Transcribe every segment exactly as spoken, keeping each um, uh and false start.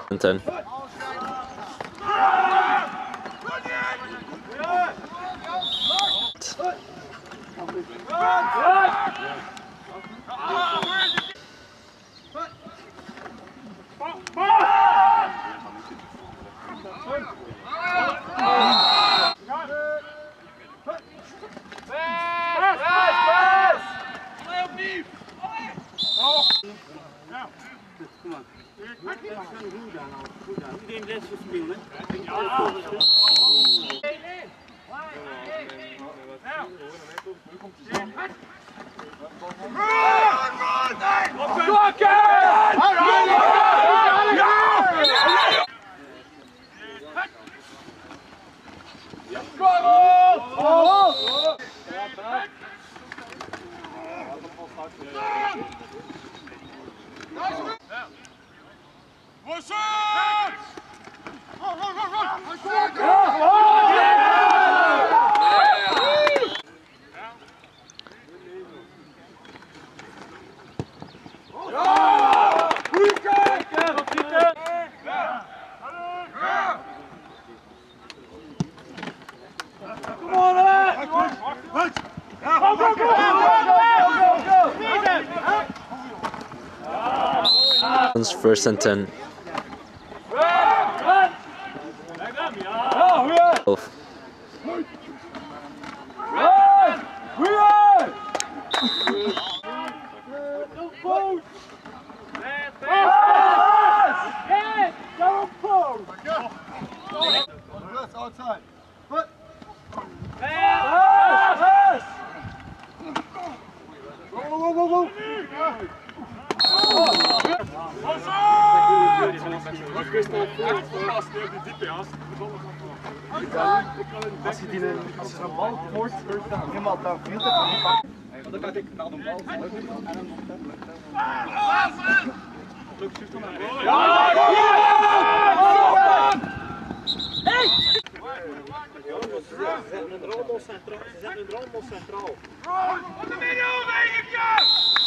En ten. First and ten. Oh. Outside. But whoa, whoa, whoa, whoa. Als je, die, als je zo'n bal voort helemaal downfield hebt, dan pak je. Dan kan ik naar de bal. Ze zetten een rommel centraal. Ze zetten een rommel centraal. Op de middel, wegetje!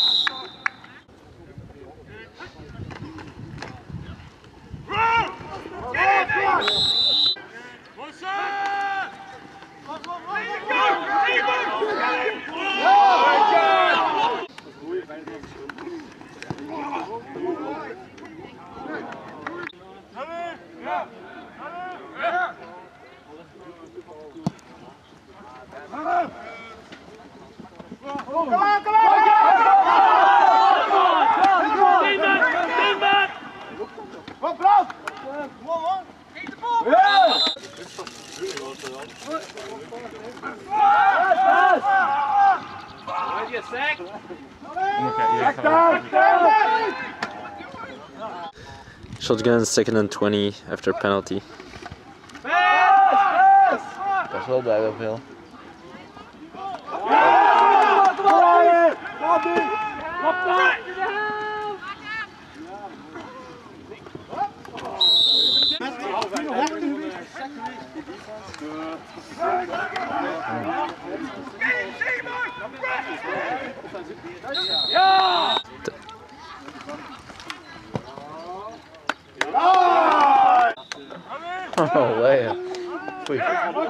Shotguns second and twenty after penalty. Dat is wel bij wel veel. Oh, way. Oei.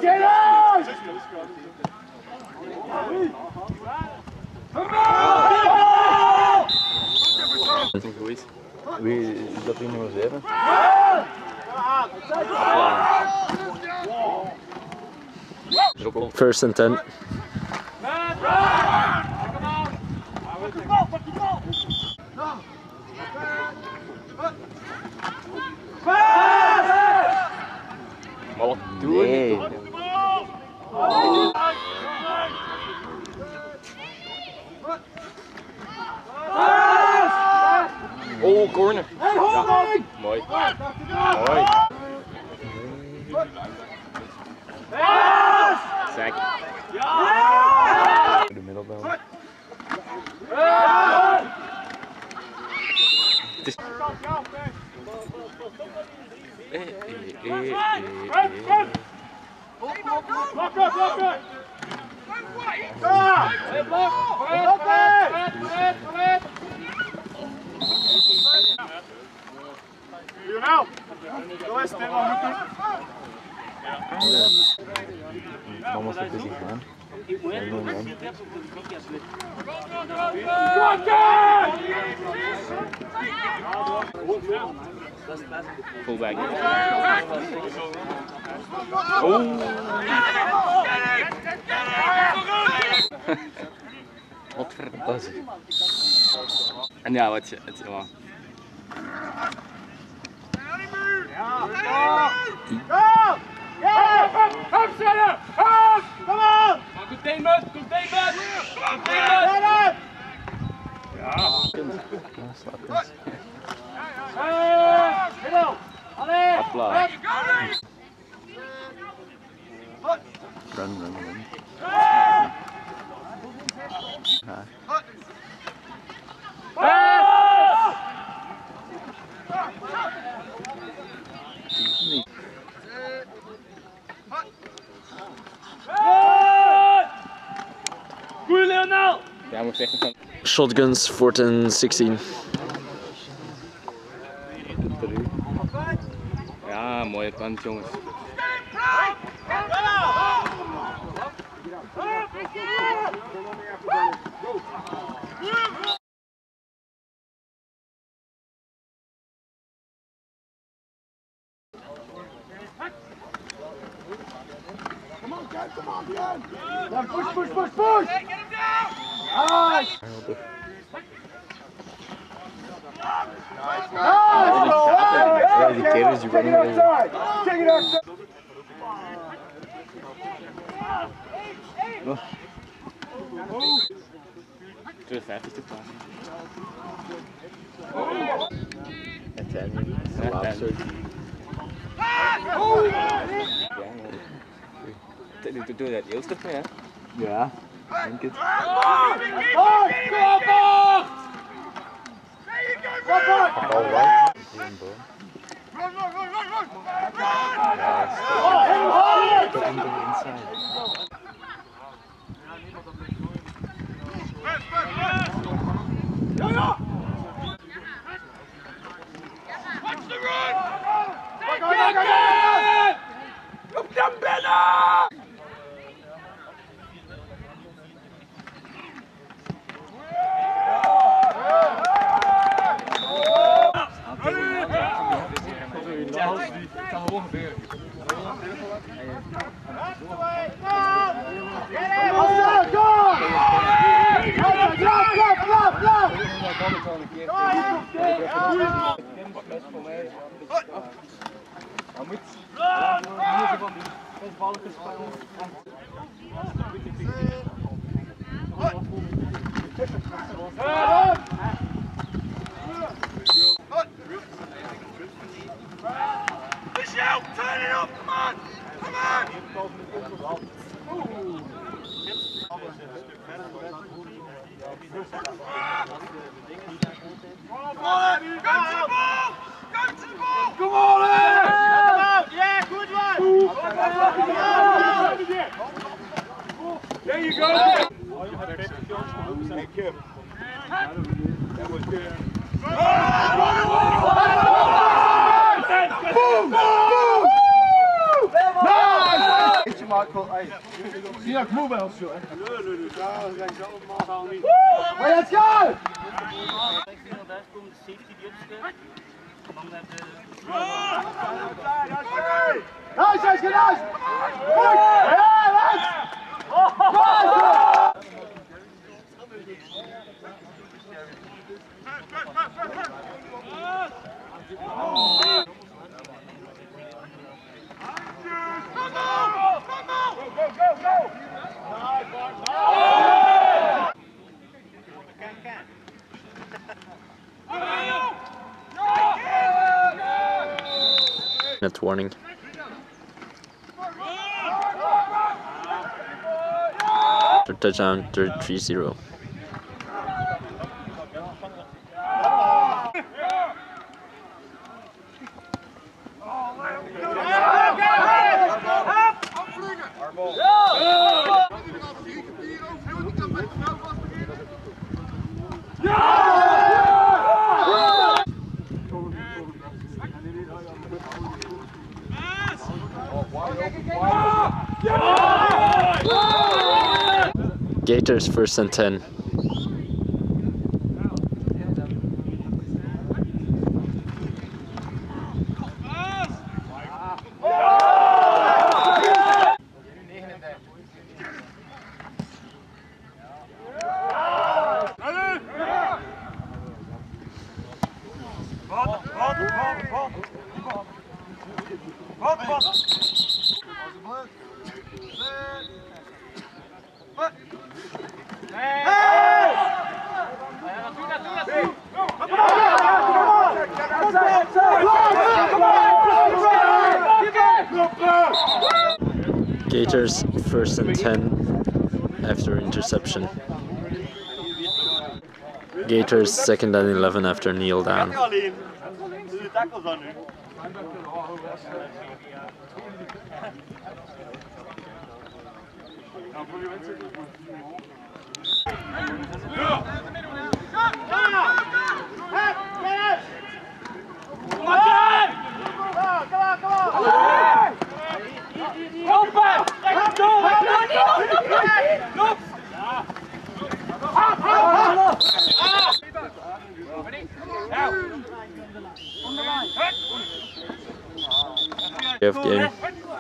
Wie is dat hier nummer zeven? First and ten. Maar wat doe je? Oh, corner. Ja. Mooi. Mooi. Zak. De middelbel. Het is... Eh, eh, eh, eh, eh. Hier nou! Mama is te busy gaan. Nee, nee, nee. Fullback. Oh! Wat verdomme. En ja, wat je, het, ja. Opstellen! Op! Kom aan! Containment! Containment! Containment! Ja, slaat eens. Applaus. Run, run, run. Ja. Niet. Goeie Leonel! Ja, moet zeggen van. Shotguns, fourth and sixteen. Ja, mooie kant, jongens. Come on, Ken, come on, Ken! Yeah, push, push, push, push! Get him down! Nice! Ja, die kerels die Take it outside! Take it outside! tweehonderdvijftig te plaatsen. Het zijn de laatste. Doe doe dat heel stuk mee, hè? Ja, denk het. Alright. Run, run, run, run, run! Ja, stop into the inside. Press, press, press! Ja, ja! Watch the run! Take it! Roep hem binnen! Michelle, turn it up, come on! Come on! Come on, go to the ball! Go to the ball! Come on, in! Yeah, good one! There you go! Hey, Kim. That was good. Boom! Boom! Nice! Eentje Marco, hey. Zie je ook moe bij ons, joh? Nee, nee, nee. Ja, we zijn zo allemaal niet. Maar let's go! Daar komt de safety die opstelt. Dan naar de... Nice, nice, nice! Ja, nice! Net warning. Touchdown thirty-three zero. Wide Gators first and ten. Gators first and ten after interception. Gators second and eleven after kneel down. Of game.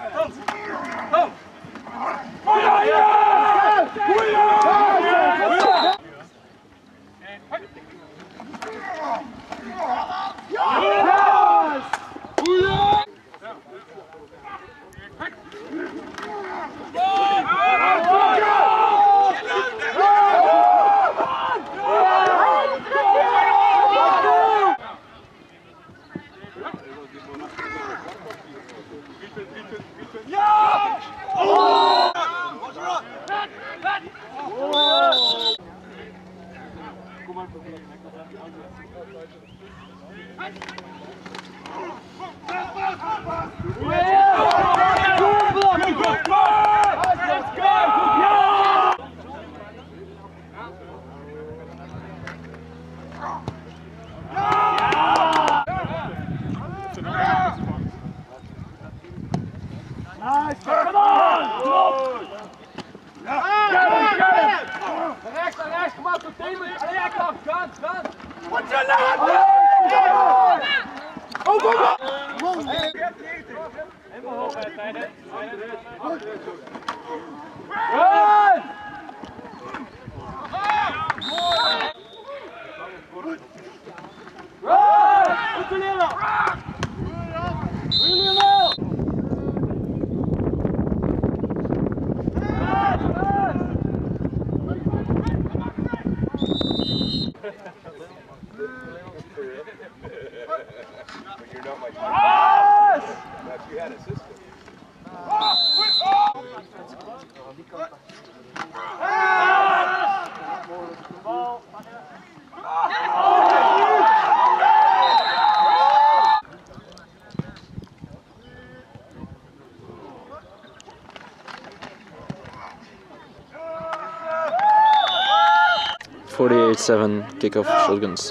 forty-eight seven kickoff Shotguns.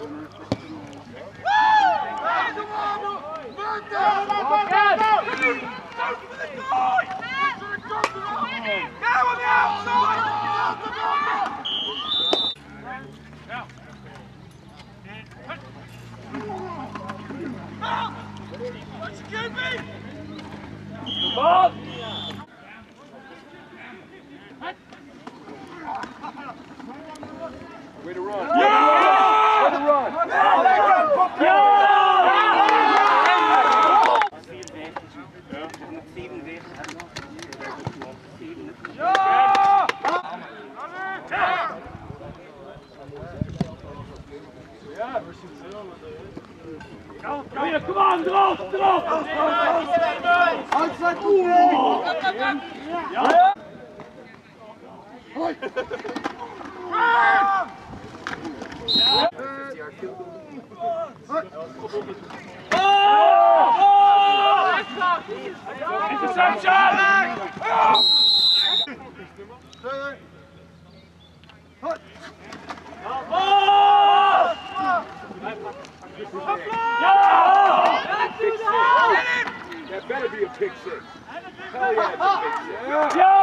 Way to run. Yeah! Way to run. Ja, kom aan, erop, erop! Outside! Ja! Hoi! That better be a pick six. Hell yeah, it's a big shit.